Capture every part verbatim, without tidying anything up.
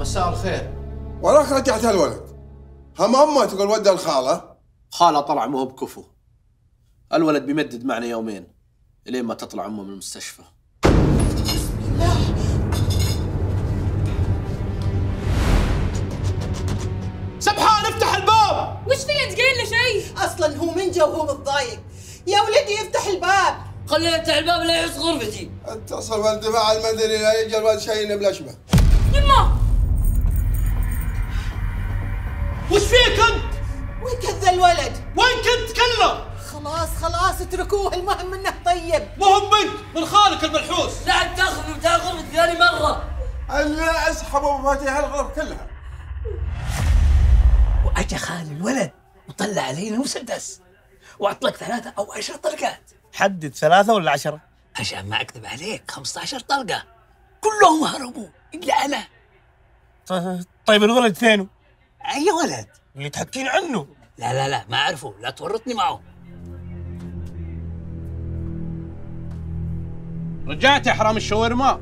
مساء الخير. وراك رجعت الولد. هم امه تقول ودى الخاله. خاله طلع مو بكفو. الولد بيمدد معنا يومين الين ما تطلع امه من المستشفى. بسم الله. سبحان افتح الباب. وش في انت قايل له شيء؟ اصلا هو من جو وهو متضايق. يا ولدي افتح الباب. خليه يفتح الباب لا يحس غرفتي. اتصل بالدفاع المدني لا يجي الولد شيء بلاشبه. يما وش فيك انت؟ وين كذا الولد؟ وين كنت تكلم؟ خلاص خلاص اتركوه، المهم انه طيب. مهم انت من خالك الملحوس. لا تاخذ مفتاح غرفتي ثاني مره. الا اسحبوا مفاتيح الغرف كلها. واجا خال الولد وطلع علينا مسدس واطلق ثلاثة او عشر طلقات. حدد ثلاثة ولا عشرة؟ عشان ما اكذب عليك خمسة عشر طلقة، كلهم هربوا الا انا. طيب الولد فينه؟ اي ولد؟ اللي تحكين عنه. لا لا لا ما اعرفه، لا تورطني معه. رجعت يا حرام الشاورما.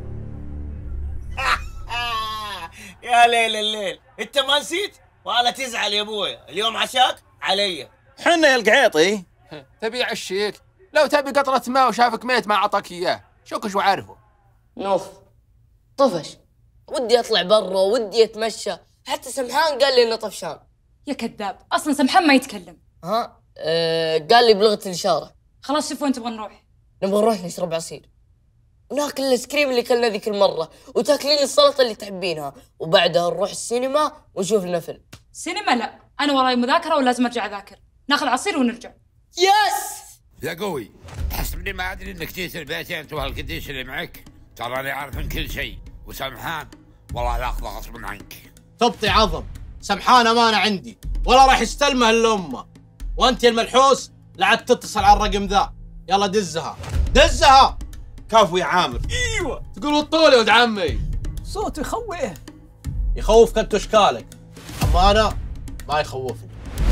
يا ليل الليل، انت ما نسيت؟ ولا تزعل يا ابويا، اليوم عشاك علي. حنا يا القعيطي. تبيع الشيك؟ لو تبي قطرة ماء وشافك ميت ما عطاك اياه، شوكش وعارفه. نوف طفش، ودي اطلع برا ودي اتمشى، حتى سمحان قال لي انه طفشان. يا كذاب، اصلا سمحان ما يتكلم. ها أه قال لي بلغة الاشارة. خلاص شوف وين تبغى نروح؟ نبغى نروح نشرب عصير وناكل الايس كريم اللي كلنا ذيك المرة، وتاكلين السلطة اللي تحبينها، وبعدها نروح السينما ونشوف لنا فيلم. سينما لا، انا وراي مذاكرة ولازم ارجع اذاكر. ناخذ عصير ونرجع. يس يا قوي، تحسبني ما ادري انك جيت البيت انت وهالقديش اللي معك؟ تراني عارف من كل شيء، وسمحان والله لاخذه غصب عنك. تبطي عظم، سمحان امانه عندي ولا راح يستلمها الا امه. وانت يا الملحوس لعد تتصل على الرقم ذا، يلا دزها دزها. كفو يا عامر. ايوه تقول الطول يا ولد عمي. صوته يخوه. يخوفك انت اشكالك، اما انا ما يخوفني.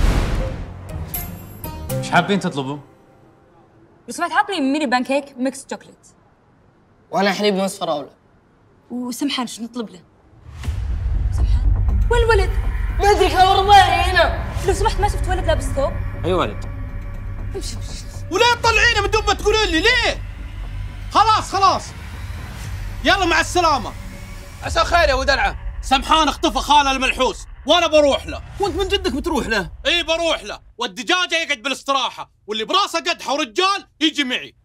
ايش حابين تطلبوا؟ لو سمحت عطني ميني بانكيك ميكس شوكليت. وانا حليب نص فراولة. وسمحان شو نطلب له؟ سمحان وين الولد؟ ما ادري كان ورا ظهري هنا. لو سمحت ما شفت ولد لابس ثوب؟ اي ولد. امشي امشي. وليه تطلعيني من دون ما تقولين لي ليه؟ خلاص خلاص يلا مع السلامة. عسى خير يا ولد العم. سمحان اختفى خاله الملحوس وانا بروح له. وانت من جدك بتروح له؟ اي بروح له، والدجاجة يقعد بالاستراحة، واللي براسه قدحة ورجال يجي معي.